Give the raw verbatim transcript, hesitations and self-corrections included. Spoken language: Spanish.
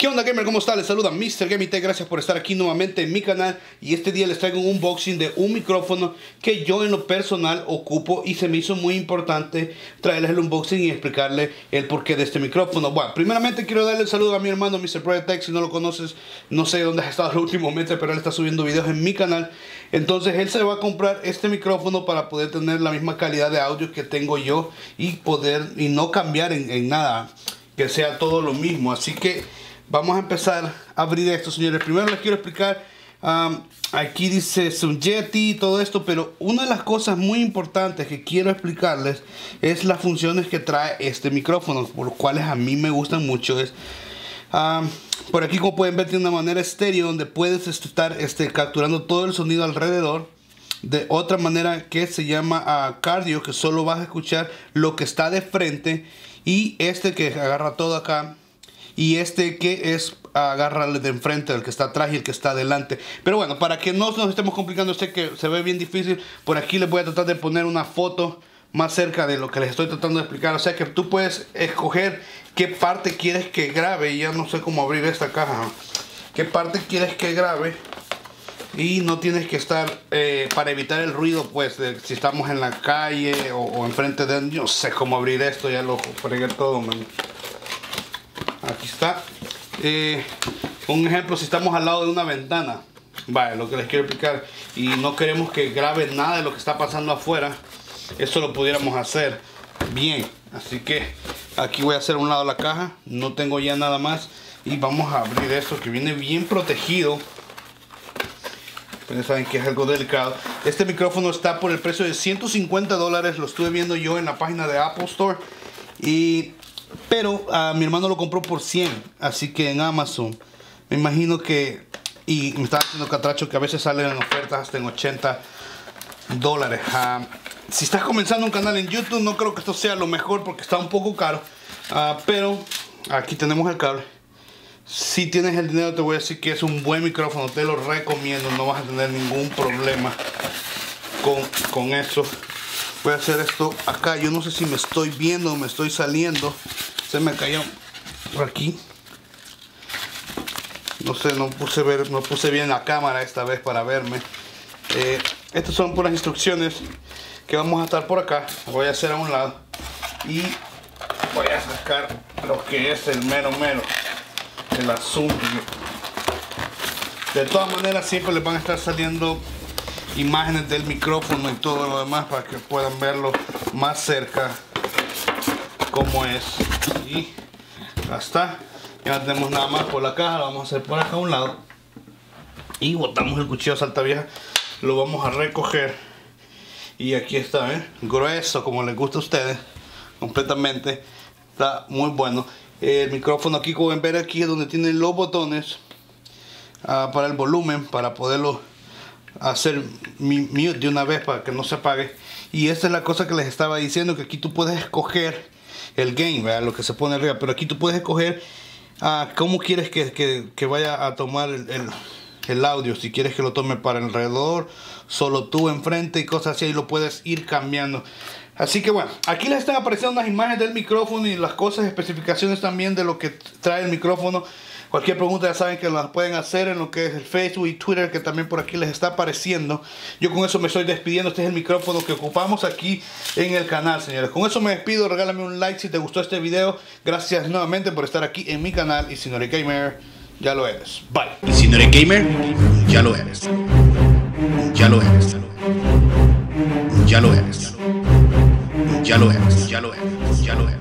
onda, gamer? ¿Cómo está? Les saluda míster Gaming. Gracias por estar aquí nuevamente en mi canal. Y este día les traigo un unboxing de un micrófono que yo en lo personal ocupo, y se me hizo muy importante traerles el unboxing y explicarles el porqué de este micrófono. Bueno, primeramente quiero darle el saludo a mi hermano míster Project. Si no lo conoces, no sé dónde has estado los últimos meses, pero él está subiendo videos en mi canal. Entonces él se va a comprar este micrófono para poder tener la misma calidad de audio que tengo yo y poder y no cambiar en, en nada, que sea todo lo mismo. Así que vamos a empezar a abrir esto, señores. Primero les quiero explicar, um, aquí dice Zoom Yeti y todo esto, pero una de las cosas muy importantes que quiero explicarles es las funciones que trae este micrófono, por los cuales a mí me gustan mucho. Es um, por aquí, como pueden ver, tiene una manera estéreo donde puedes estar este, capturando todo el sonido alrededor. De otra manera que se llama uh, cardio, que solo vas a escuchar lo que está de frente, y este que agarra todo acá, y este que es agarra el de enfrente, el que está atrás y el que está adelante. Pero bueno, para que no nos estemos complicando, sé que se ve bien difícil, por aquí les voy a tratar de poner una foto más cerca de lo que les estoy tratando de explicar. O sea que tú puedes escoger qué parte quieres que grabe. Y ya no sé cómo abrir esta caja, qué parte quieres que grabe, y no tienes que estar eh, para evitar el ruido, pues de, si estamos en la calle o, o enfrente de... Yo sé cómo abrir esto, ya lo fregué todo, man. Aquí está. Eh, un ejemplo, si estamos al lado de una ventana, vale, lo que les quiero explicar, y no queremos que grabe nada de lo que está pasando afuera, eso lo pudiéramos hacer bien. Así que aquí voy a hacer a un lado la caja, no tengo ya nada más, y vamos a abrir esto que viene bien protegido. Ustedes saben que es algo delicado. Este micrófono está por el precio de ciento cincuenta dólares. Lo estuve viendo yo en la página de Apple Store. Y, pero uh, mi hermano lo compró por cien. Así que en Amazon, me imagino que... Y me estaba haciendo catracho que a veces salen en ofertas hasta en ochenta dólares. Uh, si estás comenzando un canal en YouTube, no creo que esto sea lo mejor porque está un poco caro. Uh, pero aquí tenemos el cable. Si tienes el dinero, te voy a decir que es un buen micrófono, te lo recomiendo, no vas a tener ningún problema con, con eso. Voy a hacer esto acá, yo no sé si me estoy viendo o me estoy saliendo, se me cayó por aquí. No sé, no puse, ver, no puse bien la cámara esta vez para verme. Eh, estas son puras instrucciones que vamos a estar por acá, voy a hacer a un lado y voy a sacar lo que es el mero mero. El asunto. De todas maneras, siempre les van a estar saliendo imágenes del micrófono y todo lo demás para que puedan verlo más cerca como es. Y ya está. Ya no tenemos nada más por la caja. Lo vamos a hacer por acá a un lado y botamos el cuchillo saltavieja. Lo vamos a recoger y aquí está, ¿eh? Grueso, como les gusta a ustedes, completamente. Está muy bueno. El micrófono aquí, como ven, ver aquí donde tiene los botones uh, para el volumen, para poderlo hacer mute de una vez para que no se apague. Y esta es la cosa que les estaba diciendo, que aquí tú puedes escoger el gain, ¿verdad? Lo que se pone arriba, pero aquí tú puedes escoger uh, cómo quieres que, que, que vaya a tomar el, el, el audio. Si quieres que lo tome para alrededor, solo tú enfrente y cosas así, y lo puedes ir cambiando. Así que bueno, aquí les están apareciendo unas imágenes del micrófono y las cosas, especificaciones también de lo que trae el micrófono. Cualquier pregunta ya saben que las pueden hacer en lo que es el Facebook y Twitter, que también por aquí les está apareciendo. Yo con eso me estoy despidiendo. Este es el micrófono que ocupamos aquí en el canal, señores. Con eso me despido. Regálame un like si te gustó este video. Gracias nuevamente por estar aquí en mi canal. Y si no eres gamer, ya lo eres. Bye. Y si no eres gamer, ya lo eres. Ya lo eres. Ya lo eres. Ya lo eres, ya lo eres, ya lo eres.